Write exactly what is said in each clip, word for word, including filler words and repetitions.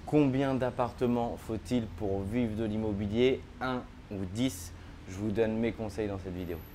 Combien d'appartements faut-il pour vivre de l'immobilier? Un ou dix? Je vous donne mes conseils dans cette vidéo.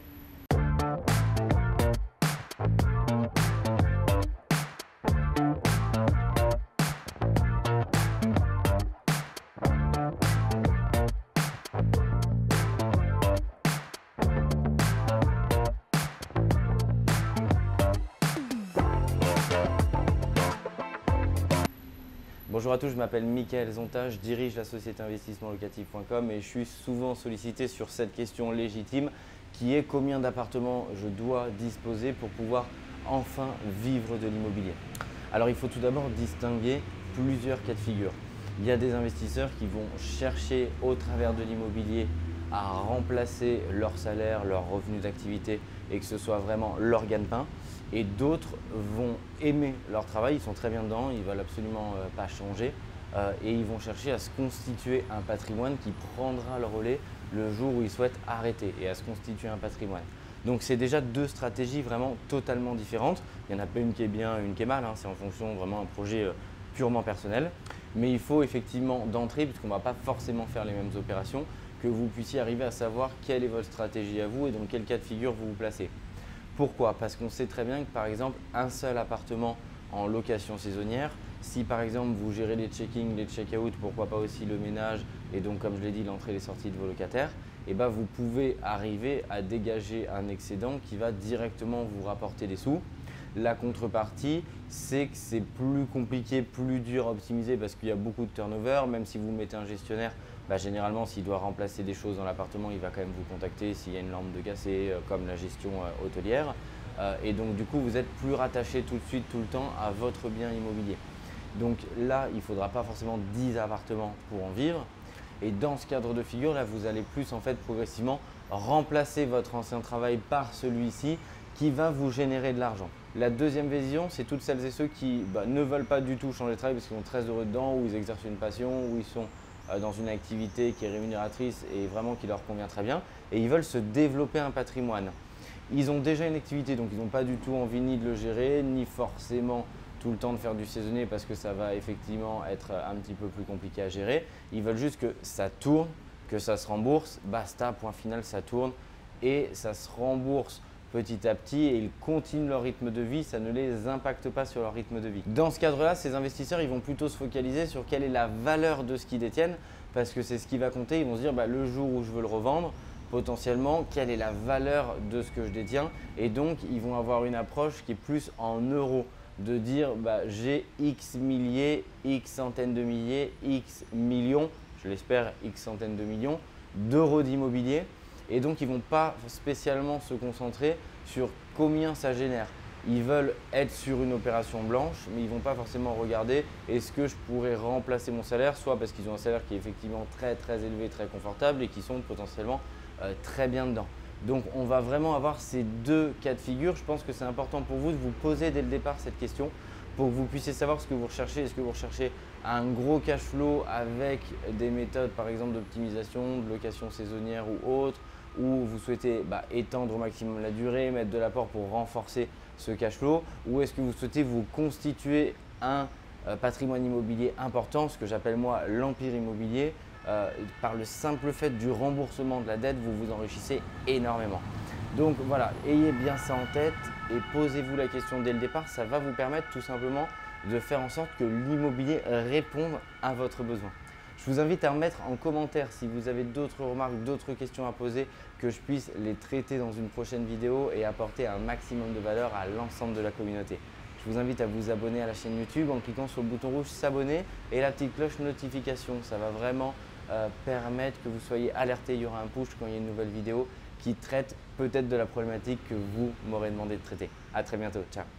Bonjour à tous, je m'appelle Mickaël Zonta, je dirige la société investissement locatif point com et je suis souvent sollicité sur cette question légitime qui est combien d'appartements je dois disposer pour pouvoir enfin vivre de l'immobilier. Alors il faut tout d'abord distinguer plusieurs cas de figure. Il y a des investisseurs qui vont chercher au travers de l'immobilier à remplacer leur salaire, leur revenu d'activité et que ce soit vraiment leur gagne-pain. Et d'autres vont aimer leur travail, ils sont très bien dedans, ils ne veulent absolument euh, pas changer euh, et ils vont chercher à se constituer un patrimoine qui prendra le relais le jour où ils souhaitent arrêter et à se constituer un patrimoine. Donc c'est déjà deux stratégies vraiment totalement différentes. Il n'y en a pas une qui est bien, une qui est mal, hein. C'est en fonction vraiment d'un projet euh, purement personnel. Mais il faut effectivement d'entrée, puisqu'on ne va pas forcément faire les mêmes opérations, que vous puissiez arriver à savoir quelle est votre stratégie à vous et dans quel cas de figure vous vous placez. Pourquoi? Parce qu'on sait très bien que par exemple un seul appartement en location saisonnière, si par exemple vous gérez les check-in, les check-out, pourquoi pas aussi le ménage et donc comme je l'ai dit l'entrée et les sorties de vos locataires, et ben vous pouvez arriver à dégager un excédent qui va directement vous rapporter des sous. La contrepartie, c'est que c'est plus compliqué, plus dur à optimiser parce qu'il y a beaucoup de turnover. Même si vous mettez un gestionnaire, bah, généralement s'il doit remplacer des choses dans l'appartement, il va quand même vous contacter s'il y a une lampe de cassée, euh, comme la gestion euh, hôtelière. Euh, et donc du coup, vous êtes plus rattaché tout de suite, tout le temps à votre bien immobilier. Donc là, il ne faudra pas forcément dix appartements pour en vivre. Et dans ce cadre de figure, là, vous allez plus en fait progressivement remplacer votre ancien travail par celui-ci qui va vous générer de l'argent. La deuxième vision, c'est toutes celles et ceux qui bah, ne veulent pas du tout changer de travail parce qu'ils sont très heureux dedans, ou ils exercent une passion, ou ils sont euh, dans une activité qui est rémunératrice et vraiment qui leur convient très bien, et ils veulent se développer un patrimoine. Ils ont déjà une activité, donc ils n'ont pas du tout envie ni de le gérer, ni forcément tout le temps de faire du saisonnier parce que ça va effectivement être un petit peu plus compliqué à gérer. Ils veulent juste que ça tourne, que ça se rembourse, basta, point final, ça tourne et ça se rembourse petit à petit et ils continuent leur rythme de vie, ça ne les impacte pas sur leur rythme de vie. Dans ce cadre-là, ces investisseurs ils vont plutôt se focaliser sur quelle est la valeur de ce qu'ils détiennent parce que c'est ce qui va compter. Ils vont se dire bah, le jour où je veux le revendre, potentiellement, quelle est la valeur de ce que je détiens et donc ils vont avoir une approche qui est plus en euros, de dire bah, j'ai X milliers, X centaines de milliers, X millions, je l'espère X centaines de millions d'euros d'immobilier. Et donc, ils ne vont pas spécialement se concentrer sur combien ça génère. Ils veulent être sur une opération blanche, mais ils ne vont pas forcément regarder est-ce que je pourrais remplacer mon salaire, soit parce qu'ils ont un salaire qui est effectivement très très élevé, très confortable et qui sont potentiellement euh, très bien dedans. Donc, on va vraiment avoir ces deux cas de figure. Je pense que c'est important pour vous de vous poser dès le départ cette question pour que vous puissiez savoir ce que vous recherchez. Est-ce que vous recherchez un gros cash flow avec des méthodes par exemple d'optimisation, de location saisonnière ou autre, ou vous souhaitez bah, étendre au maximum la durée, mettre de l'apport pour renforcer ce cash flow, ou est-ce que vous souhaitez vous constituer un euh, patrimoine immobilier important, ce que j'appelle moi l'empire immobilier, euh, par le simple fait du remboursement de la dette, vous vous enrichissez énormément. Donc voilà, ayez bien ça en tête et posez-vous la question dès le départ, ça va vous permettre tout simplement de faire en sorte que l'immobilier réponde à votre besoin. Je vous invite à me mettre en commentaire si vous avez d'autres remarques, d'autres questions à poser, que je puisse les traiter dans une prochaine vidéo et apporter un maximum de valeur à l'ensemble de la communauté. Je vous invite à vous abonner à la chaîne YouTube en cliquant sur le bouton rouge s'abonner et la petite cloche notification. Ça va vraiment euh, permettre que vous soyez alerté. Il y aura un push quand il y a une nouvelle vidéo qui traite peut-être de la problématique que vous m'aurez demandé de traiter. À très bientôt. Ciao.